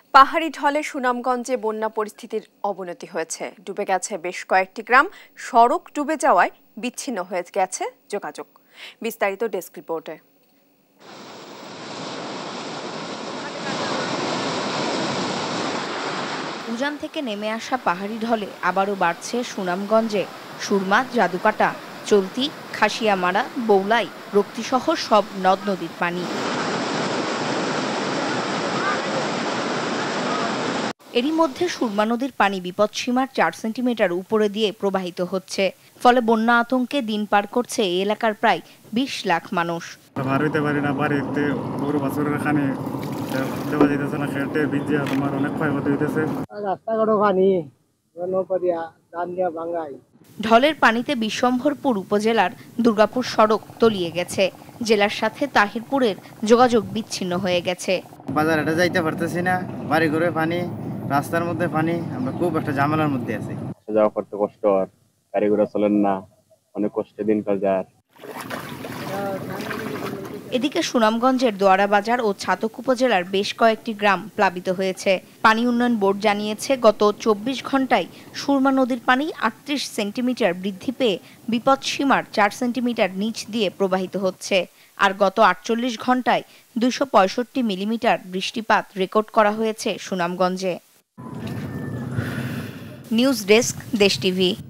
পাহাড়ি ঢলে সুনামগঞ্জে বন্যা পরিস্থিতির অবনতি হয়েছে। ডুবে গেছে বেশ কয়েকটি গ্রাম। সড়ক ডুবে যাওয়ায় বিচ্ছিন্ন হয়ে গেছে যোগাযোগ। বিস্তারিত ডেস্ক রিপোর্টে। উজান থেকে নেমে আসা পাহাড়ি ঢলে আবারও বাড়ছে সুনামগঞ্জে সুরমা, জাদুকাটা, চলতি, খাসিয়ামারা, বৌলাই, রক্তিসহ সব নদ নদীর পানি। এরই মধ্যে সুরমা নদীর পানি বিপদসীমার ৪ সেন্টিমিটার উপরে দিয়ে প্রবাহিত হচ্ছে। ফলে বন্যা আতঙ্কে দিন পার করছে এই এলাকার প্রায় ২০ লাখ মানুষ। ঢলের পানিতে বিশ্বম্ভরপুর উপজেলার দুর্গাপুর সড়ক তলিয়ে গেছে। জেলার সাথে তাহিরপুরের যোগাযোগ বিচ্ছিন্ন হয়ে গেছে। বাজারে যাইতে পারতেছি না, বাড়ি ঘরে পানি, রাস্তার মধ্যে পানি, আমরা খুব একটা ঝামেলার মধ্যে আছি। যাওয়া করতে কষ্ট, আর গাড়ি ঘোড়া চলেন না, অনেক কষ্টে দিনকাল যায়। এদিকে সুনামগঞ্জের দোয়ারা বাজার ও ছাতক উপজেলার বেশ কয়েকটি গ্রাম প্লাবিত হয়েছে। পানি উন্নয়ন বোর্ড জানিয়েছে, গত ২৪ ঘন্টায় সুরমা নদীর পানি ৩৮ সেন্টিমিটার বৃদ্ধি পেয়ে বিপদসীমার ৪ সেন্টিমিটার নিচ দিয়ে প্রবাহিত হচ্ছে। আর গত ৪৮ ঘন্টায় ২৬৫ মিলিমিটার বৃষ্টিপাত রেকর্ড করা হয়েছে সুনামগঞ্জে। News desk, Desh TV.